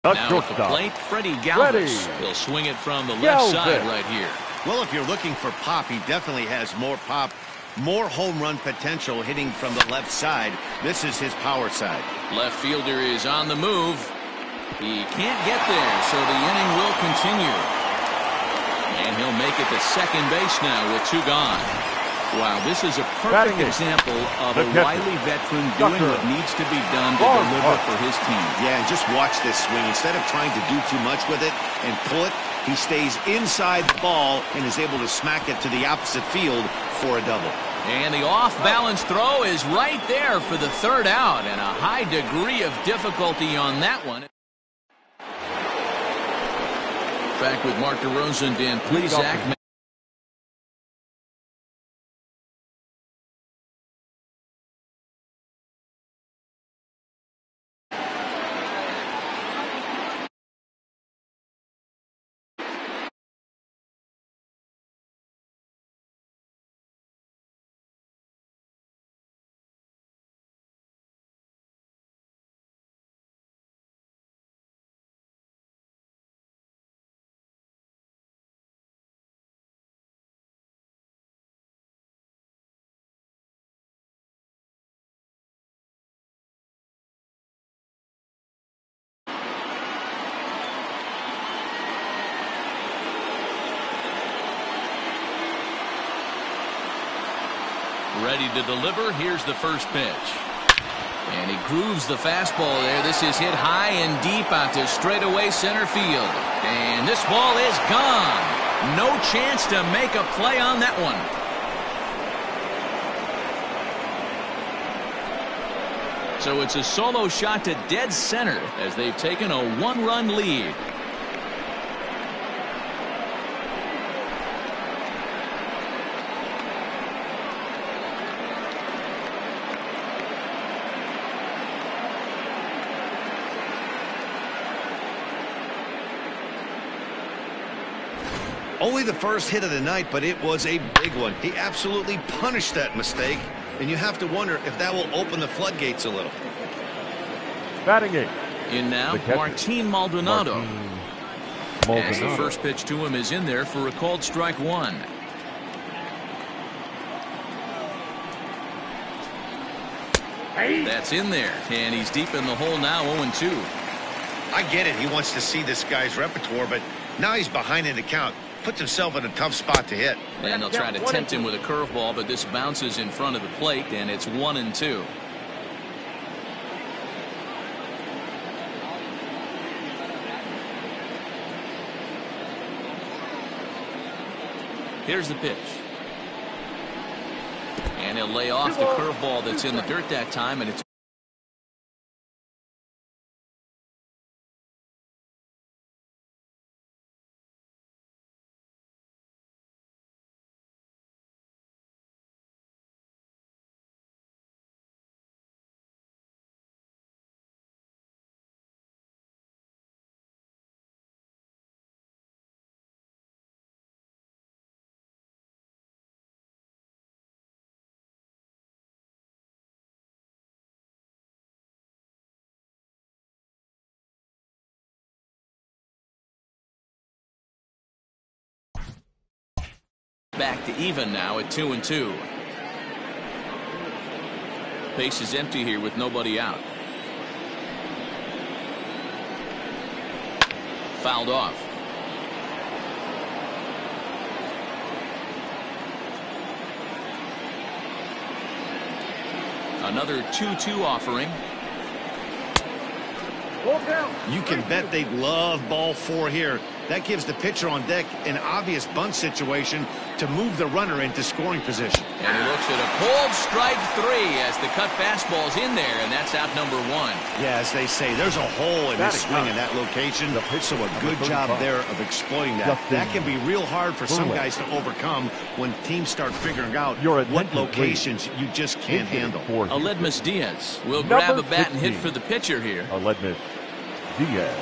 Now at the plate, Freddie Galvis. He'll swing it from the left side right here. Well, if you're looking for pop, he definitely has more pop, more home run potential hitting from the left side. This is his power side. Left fielder is on the move. He can't get there, so the inning will continue. And he'll make it to second base now with 2 gone. Wow, this is a perfect example of a wily veteran doing what needs to be done to deliver for his team. Yeah, and just watch this swing. Instead of trying to do too much with it and pull it, he stays inside the ball and is able to smack it to the opposite field for a double. And the off-balance throw is right there for the 3rd out, and a high degree of difficulty on that one. Back with Mark DeRosa and Plesac. Ready to deliver. Here's the first pitch. And he grooves the fastball there. This is hit high and deep out to straightaway center field. And this ball is gone. No chance to make a play on that one. So it's a solo shot to dead center as they've taken a 1-run lead. Only the first hit of the night, but it was a big one. He absolutely punished that mistake, and you have to wonder if that will open the floodgates a little. Batting eight. In now, Martin Maldonado. As the first pitch to him is in there for a called strike 1. That's in there, and he's deep in the hole now, 0-2. I get it. He wants to see this guy's repertoire, but now he's behind in the count. Puts himself in a tough spot to hit. And they'll try to tempt him with a curveball, but this bounces in front of the plate, and it's 1-2. Here's the pitch. And he'll lay off the curveball that's in the dirt that time, and it's back to even now at 2-2. Base is empty here with nobody out. Fouled off. Another 2-2 offering. You can bet they love ball 4 here. That gives the pitcher on deck an obvious bunt situation to move the runner into scoring position. And he looks at a pulled strike 3 as the cut fastball's in there, and that's out number 1. Yeah, as they say, there's a hole in his swing in that location, so a good job there of exploiting that. That can be real hard for some guys to overcome when teams start figuring out what locations you just can't handle. Aledmys Diaz will grab a bat and hit for the pitcher here. Aledmys Diaz.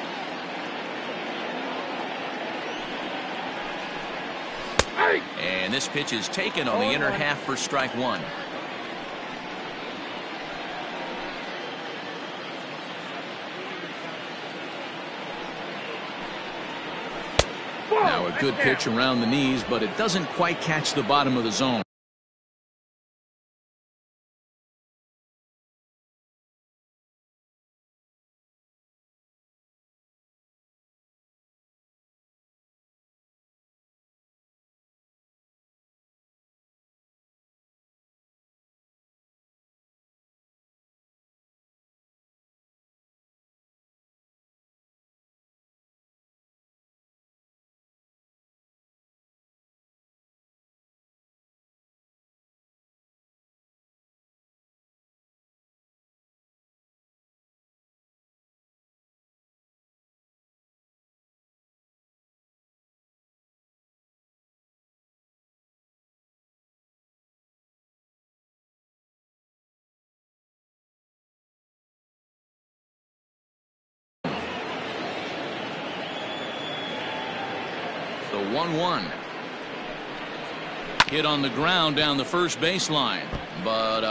And And this pitch is taken on the inner half for strike one. Now a good pitch around the knees, but it doesn't quite catch the bottom of the zone. The 1-1. Hit on the ground down the first baseline, but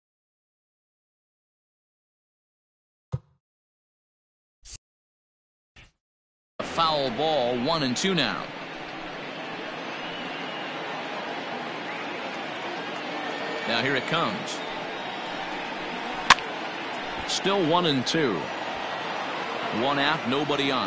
a foul ball. 1-2 now. Now here it comes. Still 1-2. One out, nobody on.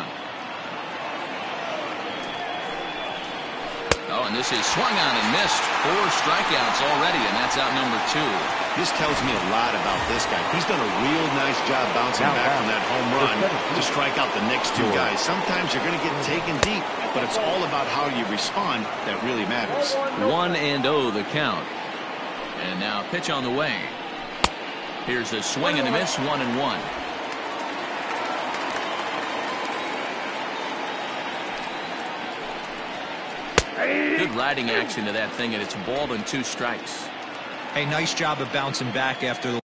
Oh, and this is swung on and missed. 4 strikeouts already, and that's out number 2. This tells me a lot about this guy. He's done a real nice job bouncing back from that home run to strike out the next 2 guys. Sometimes you're going to get taken deep, but it's all about how you respond that really matters. 1-0 the count. And now pitch on the way. Here's the swing and a miss. 1-1. Good riding action to that thing, and it's balled and 2 strikes. Hey, nice job of bouncing back after the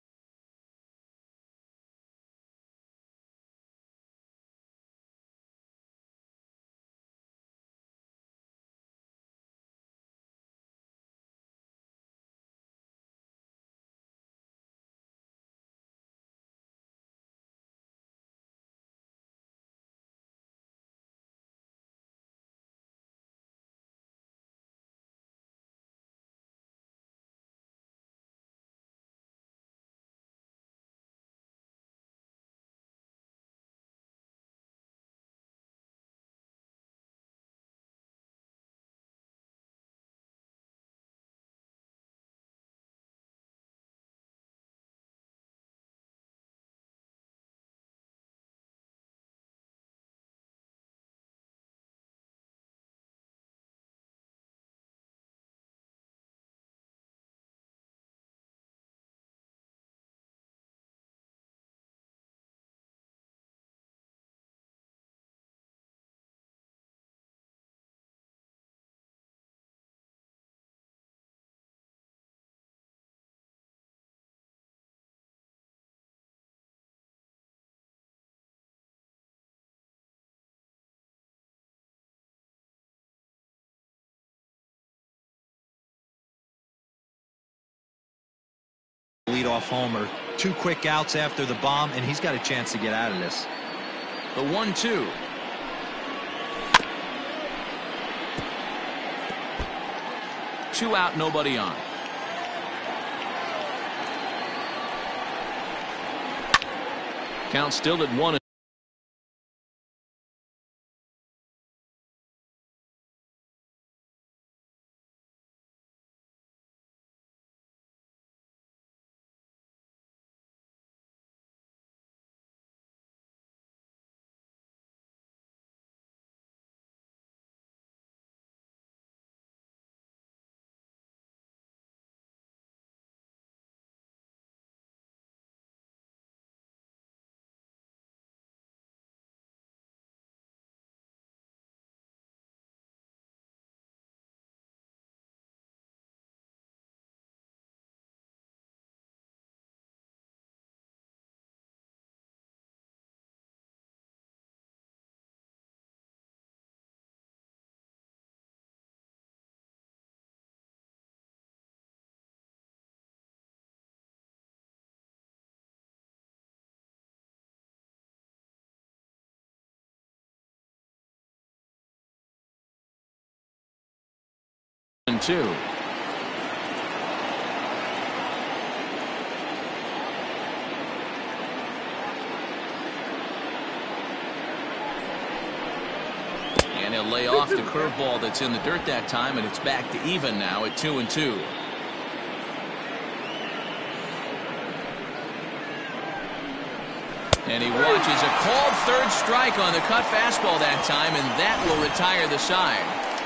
leadoff homer. 2 quick outs after the bomb, and he's got a chance to get out of this. The 1-2. Two out, nobody on. Count still at 1. 2. And he'll lay off the curveball that's in the dirt that time, and it's back to even now at 2-2. And he watches a called third strike on the cut fastball that time, and that will retire the side.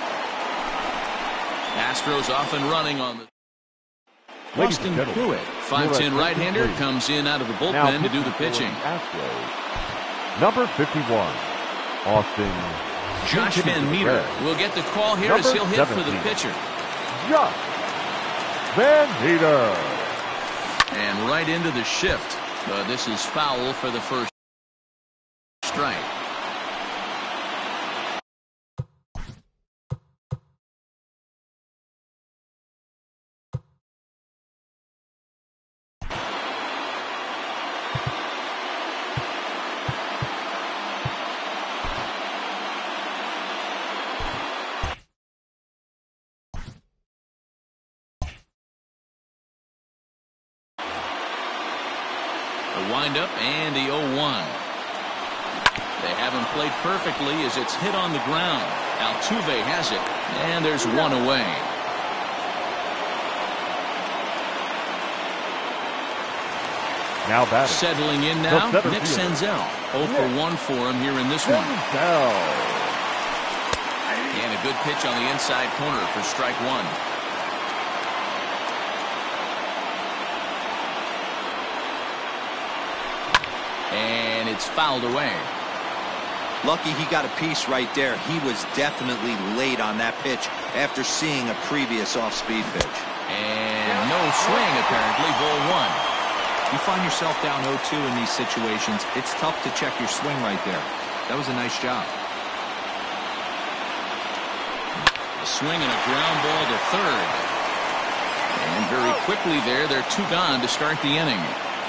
Astros off and running on the... Austin Pruitt, 5'10" right-hander, comes in out of the bullpen to do the pitching. Astros, number 51, Austin Josh Van Meter will get the call here as he'll hit for the pitcher. Josh Van Meter. And right into the shift. This is foul for the first strike. The windup and the 0-1. They haven't played perfectly as it's hit on the ground. Altuve has it, and there's one away. Now batting. Settling in now, Nick Senzel. 0 for 1 for him here in this one. And a good pitch on the inside corner for strike 1. And it's fouled away. Lucky he got a piece right there. He was definitely late on that pitch after seeing a previous off-speed pitch. And no swing, apparently. Ball 1. You find yourself down 0-2 in these situations, it's tough to check your swing right there. That was a nice job. A swing and a ground ball to third. And very quickly there, they're 2 gone to start the inning.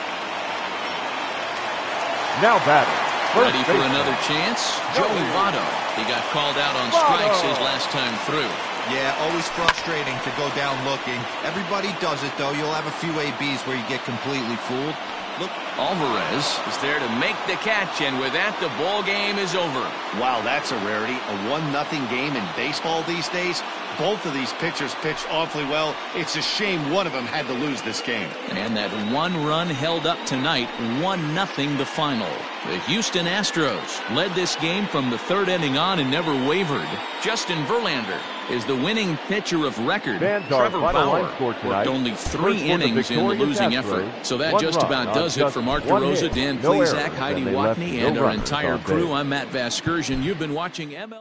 Now batting. Ready for another chance? Joey Votto. He got called out on strikes his last time through. Yeah, always frustrating to go down looking. Everybody does it, though. You'll have a few ABs where you get completely fooled. Look, Alvarez is there to make the catch, and with that, the ball game is over. Wow, that's a rarity. A 1-0 game in baseball these days. Both of these pitchers pitched awfully well. It's a shame one of them had to lose this game. And that 1 run held up tonight, 1-0 the final. The Houston Astros led this game from the 3rd inning on and never wavered. Justin Verlander is the winning pitcher of record. Trevor Bauer worked only 3 innings in the losing effort. So that just about does it for Mark DeRosa, Dan Plesac, Heidi Watney, and our entire crew. I'm Matt Vasgersian. You've been watching ML.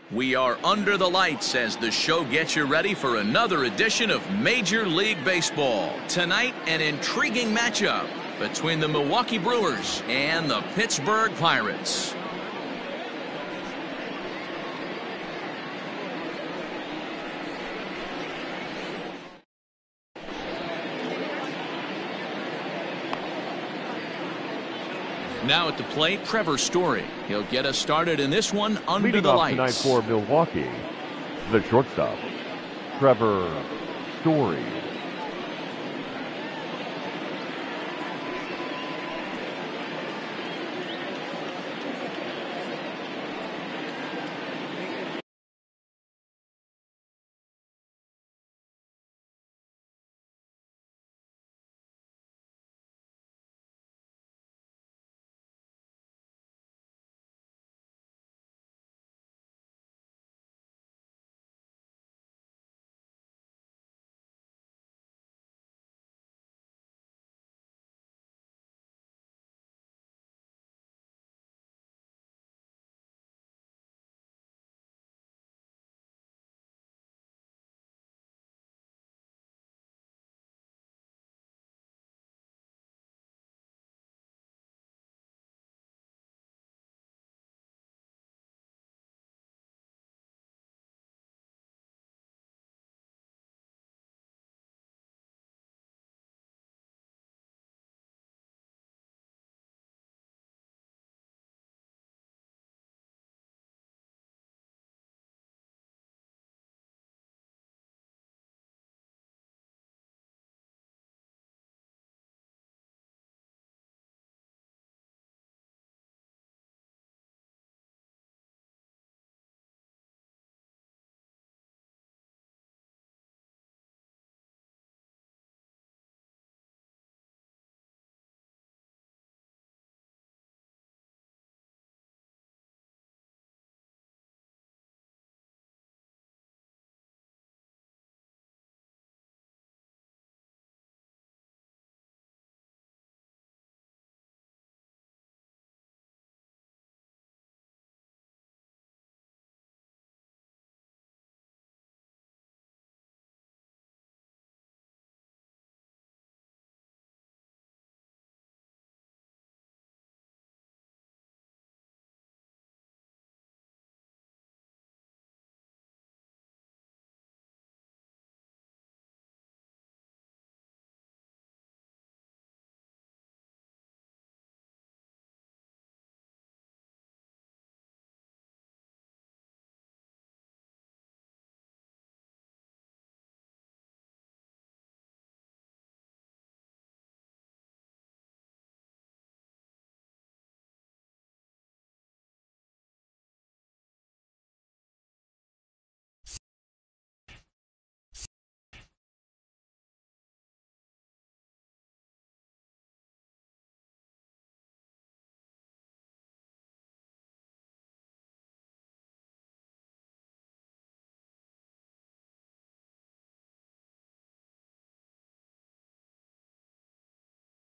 We are under the lights as the show gets you ready for another edition of Major League Baseball. Tonight, an intriguing matchup between the Milwaukee Brewers and the Pittsburgh Pirates. Now at the plate, Trevor Story. He'll get us started in this one under Leading the off lights. tonight for Milwaukee, the shortstop, Trevor Story.